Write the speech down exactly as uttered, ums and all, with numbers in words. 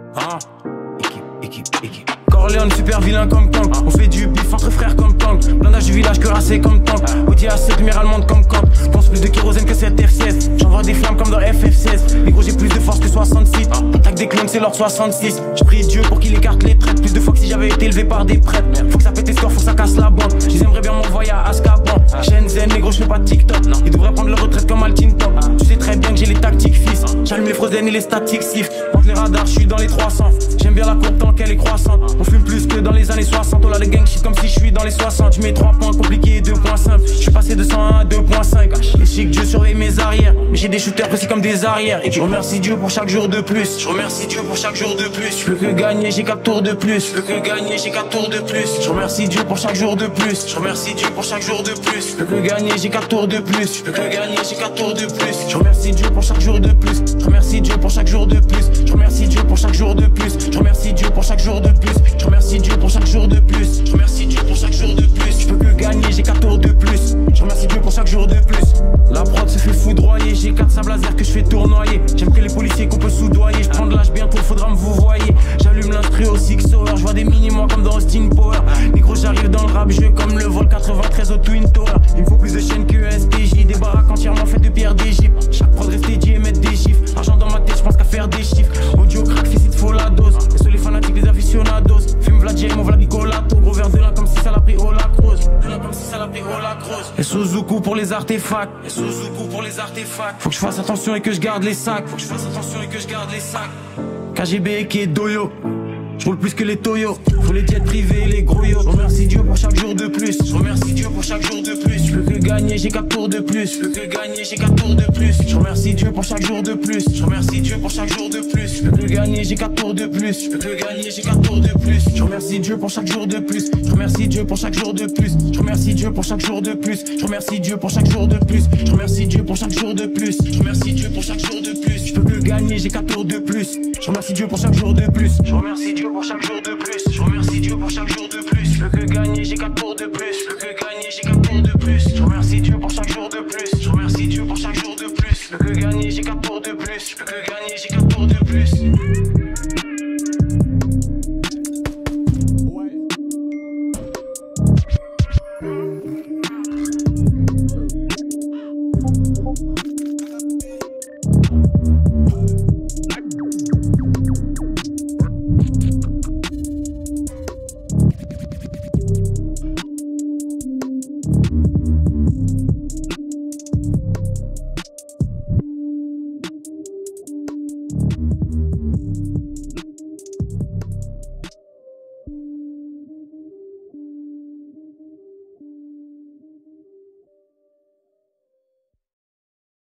Ah, équipe, équipe, équipe. Corleone, super vilain comme Kang. On fait du bif entre frères comme Kang. Blindage du village cuirassé comme Tank. Audi A sept, lumière allemande comme Kang. Pense plus de kérosène que cette F seize. J'envoie des flammes comme dans F F seize. Les gros, j'ai plus de force que soixante-six. Attaque des clones, c'est l'ordre soixante-six. J'prie Dieu pour qu'il écarte les traites. Plus de fois que si j'avais été élevé par des prêtres. Faut que ça pète les scores, faut que ça casse la bande. J'aimerais bien m'envoyer à Azkaban. Shenzhen, les gros, j'fais pas de TikTok. Ils devraient prendre leur retraite comme Altin Top. Tu sais très bien que j'ai les tactiques fils. J'allume les frozen et les statiques sif. Entre les radars, j'suis dans les trois cents. J'aime bien la courbe tant qu'elle est croissante. On fume plus que dans les années soixante. Oh là, les gang shit comme si j'suis dans les soixante. J'mets trois points compliqués et deux points simples. J'suis passé de cent un à deux point cinq. Les chics, Dieu surveille mes arrières. Mais j'ai des shooters précis comme des arrières. Et je remercie Dieu pour chaque jour de plus. Je remercie Dieu pour chaque jour de plus. Je peux que gagner, j'ai quatre tours de plus. Je peux que gagner, j'ai quatre tours de plus. Je remercie Dieu pour chaque jour de plus. Je remercie Dieu pour chaque jour de plus. Je peux que gagner, j'ai quatre tours de plus. Je peux que gagner, j'ai quatre tours de plus. Je remercie Dieu pour chaque jour de plus. Je remercie Dieu pour chaque jour de plus. Je remercie Dieu pour chaque jour de plus. Je remercie Dieu pour chaque jour de plus. Je remercie Dieu pour chaque jour de plus. Je remercie Dieu pour chaque jour de plus. Je peux que gagner, j'ai quatre tours de plus. Je remercie Dieu pour chaque jour de plus. La prod se fait foudroyer. J'ai quatre sables laser que je fais tournoyer. J'aime que les policiers qu'on peut soudoyer. Je prends de l'âge bientôt, faudra me vous voyez. J'allume l'instru au six hour. Je vois des mini-mois comme dans Austin Power. Négro, j'arrive dans le rap jeu comme le vol quatre-vingt-treize au Twin Tower. Il me faut plus de chaînes que S P J. Des baraques entièrement faites de pierre d'Égypte. Chaque prod reste dédié et mettre des chiffres. Argent dans ma tête, je pense qu'à faire des chiffres. Audio crack, fils, il te faut la dose. Et sur les fanatiques, les aficionados. Fume Vlad J M, on Vlad Bicolato. Gros verre de là comme si ça l'a pris au lacrose. De là comme si ça l'a pris au lacrose. Et Suzuku pour les artefacts. Et Suzuku pour les artefacts. Faut que je fasse attention et que je garde les sacs. Faut que je fasse attention et que je garde les sacs. K G B et qui est Doyo. Je roule plus que les Toyo. Faut les jets privés, les gros yo. Je remercie Dieu pour chaque jour de plus. Je remercie Dieu pour chaque jour de plus. Je peux que gagner, j'ai quatre tours de plus. Je peux que gagner, j'ai quatre tours de plus. Je remercie Dieu pour chaque jour de plus. Je remercie Dieu pour chaque jour de plus. Je peux que gagner, j'ai quatre tours de plus. Je peux que gagner, j'ai quatre tours de plus. Je remercie Dieu pour chaque jour de plus. Je remercie Dieu pour chaque jour de plus. Je remercie Dieu pour chaque jour de plus. Je remercie Dieu pour chaque jour de plus. Je remercie Dieu pour chaque jour de plus. Je remercie Dieu pour chaque jour de plus. Je peux que gagner, j'ai quatre tours de plus. Je remercie Dieu pour chaque jour de plus. Je remercie Dieu pour chaque jour de plus. Je remercie Dieu pour chaque jour de plus. Je peux que gagner, j'ai quatre tours de plus.